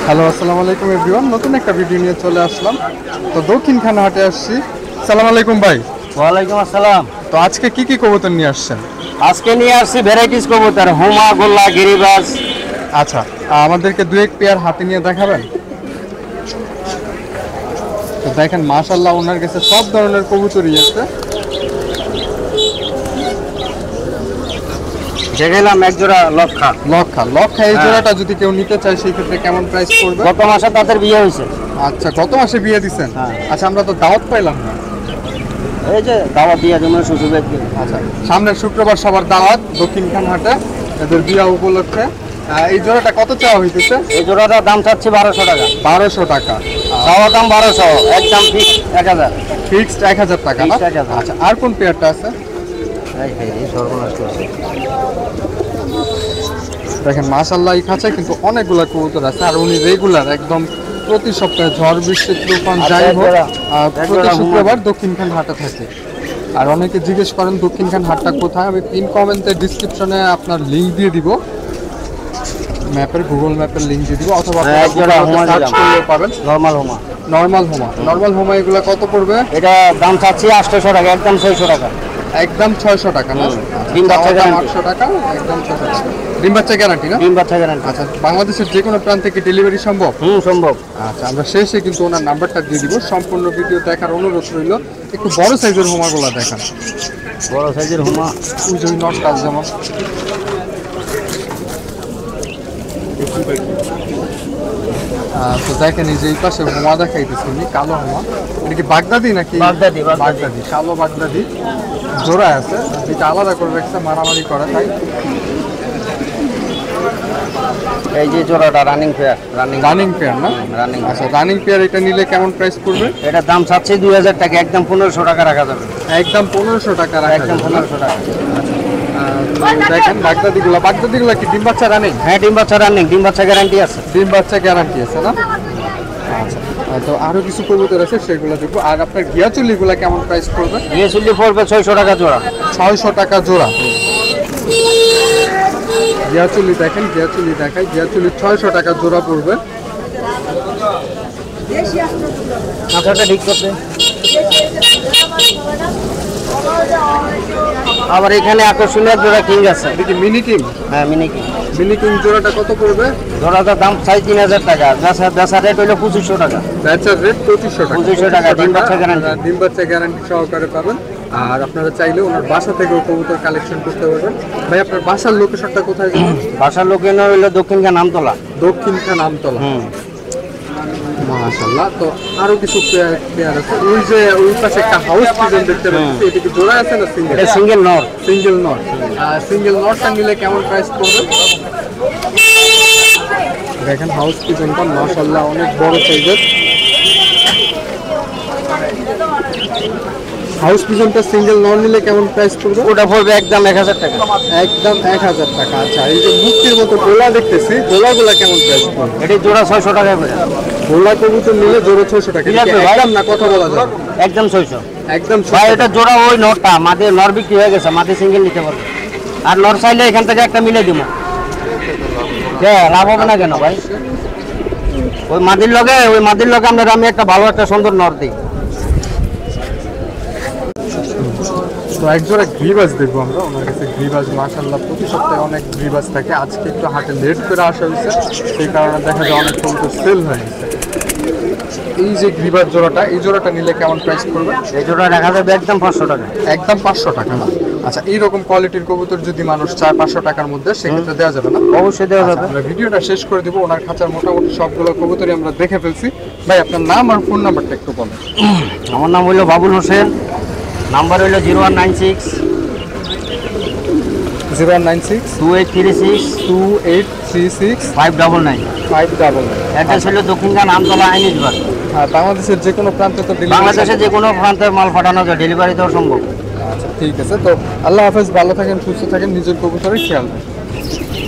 Hello, আসসালামু আলাইকুম everyone. নতুন একটা ভিডিও নিয়ে চলে আসলাম। তো দক্ষিণখান হাটে আসছি। সালাম আলাইকুম ভাই। ওয়ালাইকুম আসসালাম। তো আজকে কি কি কবুতর নিয়ে আসছেন? আজকে নিয়ে আসছি ভ্যারাইটিস কবুতর, হুমা, গোল্লা, গিরিবাজ। আচ্ছা, আমাদেরকে দু এক পেয়ার হাতে নিয়ে দেখাবেন? তো দেখেন মাশাআল্লাহ ওনার কাছে সব ধরনের কবুতরই আছে। দেখলাম এক জোড়া লক্ষা। লক্ষা এই জোড়াটা যদি কেউ নিতে চায় সেই ক্ষেত্রে কেমন প্রাইস পড়বে? গত মাসে তাদের বিয়ে হয়েছে। আচ্ছা, গত মাসে বিয়ে দিচ্ছেন? হ্যাঁ। আচ্ছা, আমরা তো দাওয়াত পাইলাম না। এই যে দাওয়াত দিয়ে জন্য শ্বশুরের দিন। আচ্ছা, সামনের শুক্রবার সবার দাওয়াত দক্ষিণখান হাটে এদের বিয়া উপলক্ষে। এই জোড়াটা কত চাওয়া হইতেছে? এই জোড়াটার দাম চাচ্ছি 1200 টাকা। 1200 টাকা। দাওয়ার দাম 1200, একদম ফিক্স 1000। ফিক্সড 1000 টাকা না? Fixed 1000। আচ্ছা, আর কোন পেয়ারটা আছে? এই সর্বনাশ করছে। দেখেন মাশাআল্লাহ এই খাঁচায় কিন্তু অনেকগুলা কবুতর আছে, আর উনি রেগুলার একদম প্রতি সপ্তাহে ঝড় বৃষ্টি তুফান আচ্ছা, যাই হোক এক প্রতি জোড়া শুক্রবার দক্ষিণখান হাটে থাকে। আর অনেকে জিজ্ঞেস করেন দক্ষিণখান হাটটা কোথায়। আমি পিন কমেন্টে ডিসক্রিপশনে আপনার লিঙ্ক দিয়ে দিব, গুগল ম্যাপের লিঙ্ক দিয়ে দিব, অথবা এক জোড়া হুমা সার্চ দিলাম। করলেও পাবেন। নরমাল হুমা। নর্মাল হোমা এগুলো কত পড়বে? এটা দাম চাচ্ছি 800 টাকা, একদম 600 টাকা। একদম 600 টাকা না? ডিম বাচ্চা গ্যারান্টি। 800 টাকা, একদম 600 টাকা। ডিম বাচ্চা গ্যারান্টি না? ডিম বাচ্চা গ্যারান্টি। আচ্ছা, বাংলাদেশের যে কোনো প্রান্ত থেকে ডেলিভারি সম্ভব? সম্ভব। আচ্ছা, আমরা শেষে কিন্তু ওনার নাম্বারটা দিয়ে দিব। সম্পূর্ণ ভিডিও দেখার অনুরোধ রইল। একটু বড় সাইজের হোমাগুলো দেখান। বড় সাইজের হুমা। ওই যে নটটা যেমন। তো দেখেন এই যে এই পাশে হোমা দেখাইতেছি উনি, কালো হোমা। এটা কি বাগদাদি নাকি? বাগদাদি। কালো বাগদাদি জোড়া আছে, যেটা আলাদা করে রাখছে মারামারি করা তাই। এই যে জোড়াটা রানিং পেয়ার। রানিং পেয়ার না? রানিং। আচ্ছা, রানিং পেয়ার এটা নিলে কেমন প্রাইস পড়বে? এটার দাম চাচ্ছি 2000 টাকা, একদম 1500 টাকা রাখা যাবে। একদম 1500 টাকা রাখা একদম যাবে। 1500 টাকা। দেখেন বাগদাদিগুলো কি ডিম বাচ্চা রানিং? হ্যাঁ, ডিম বাচ্চা রানিং, ডিম বাচ্চা গ্যারান্টি আছে। ডিম বাচ্চা গ্যারান্টি আছে না? আচ্ছা, তো আরো কিছু কবুতর আছে সেগুলো দেখবো। আর আপনার গিয়াচুল্লিগুলো কেমন প্রাইস পড়বে? দিয়ে চুল্লি পড়বে 600 টাকা জোড়া। 600 টাকা জোড়া। গিয়াচুল্লি দেখেন, গিয়াচুল্লি 600 টাকা জোড়া পড়বে। মাথাটা ঠিক করতে। আবার এখানে আকর্ষণীয় জোড়া কিং আছে। এটা কি মিনি কিং? হ্যাঁ, মিনি কিং। মিনি কিং জোড়াটা কত পড়বে? জোড়াটার দাম চাই 3000 টাকা, বেচা রেট হইলো 2500 টাকা। বেচার রেট 2500 টাকা। 2500 টাকা, ডিম বাচ্চা গ্যারান্টি। ডিম বাচ্চা গ্যারান্টি সহকারে পাবেন। আর আপনারা চাইলে ওনার বাসা থেকেও কবুতর কালেকশন করতে পারবেন। ভাই, আপনার বাসার লোকেশনটা কোথায় যাবেন? বাসার লোকের হইলো দক্ষিণখান আমতলা। দক্ষিণখান আমতলা। মাশাআল্লাহ। তো আরো কিছু পেয়ার আছে। ওই যে ওই পাশে একটা হাউস পিজন দেখতে পাচ্ছি, এটা কি জোড়া আছে না সিঙ্গেল? এটা সিঙ্গেল নর। Single not. সিঙ্গেল নটটা নিলে কেমন প্রাইস পড়বে? দেখেন হাউস পিজনটা মাশাআল্লাহ অনেক বড় সাইজের। হাউস পিজনটা সিঙ্গেল নট নিলে কেমন প্রাইস পড়বে? ওটা পড়বে একদম 1000 টাকা। একদম 1000 টাকা। আচ্ছা, এই যে মুক্তির মতো গোলা দেখতেছি, গোলাগুলা কেমন প্রাইস পড়বে? এটি জোড়া 600 টাকা করে। গোলা কবুতর নিলে জোড়া 600 টাকা। ঠিক আছে ভাই। একদম না, কথা বলা যাবে? একদম 600। একদম ভাই, এটা জোড়া ওই নরটা মাঝে নর বিক্রি হয়ে গেছে, মাঝে সিঙ্গেল নিতে পারবে। আর নর চাইলে এখান থেকে একটা মিলে দিব। হ্যাঁ, লাভ হবে না কেন ভাই? ওই মাদির লগে আমি একটা ভালো একটা সুন্দর নর দিই। তো একজোড়া গ্রিবাজ দেখবো আমরা ওনার কাছে। গ্রিবাজ মাশাআল্লাহ প্রতি সপ্তাহে অনেক গ্রিবাজ থাকে। আজকে একটু হাটে লেট করে আসা হয়েছে, সেই কারণে দেখা যায় অনেক কবুতর সেল হয়ে গেছে। এই যে গ্রিবাজ জোড়াটা, এই জোড়াটা নিলে কেমন প্রাইস পড়বে? এই জোড়া দেখা যাবে একদম 500 টাকা। একদম 500 টাকা না? আচ্ছা, এইরকম কোয়ালিটির কবুতর যদি মানুষ চায় 500 টাকার মধ্যে, সেক্ষেত্রে দেওয়া যাবে না? অবশ্যই দেওয়া যাবে। আমরা ভিডিওটা শেষ করে দিব। ওনার খাঁচার মোটামুটি সবগুলো কবুতরই আমরা দেখে ফেলছি। ভাই, আপনার নাম আর ফোন নাম্বারটা একটু বলেন। আমার নাম হইলো বাবুল হোসেন, নাম্বার হইলো 0196 096 2836 2836 599। 599। অ্যাড্রেস হলো দক্ষিণখান আমতলা আইনিজবাগ। আর বাংলাদেশের যে কোনো প্রান্তে তো delivery বাংলাদেশে যে কোনো প্রান্তে মাল পাঠানো যায়, ডেলিভারি দেওয়া সম্ভব। আচ্ছা, ঠিক আছে। তো আল্লাহ হাফেজ, ভালো থাকেন, সুস্থ থাকেন, নিজের কবুতরের খেয়াল রাখেন।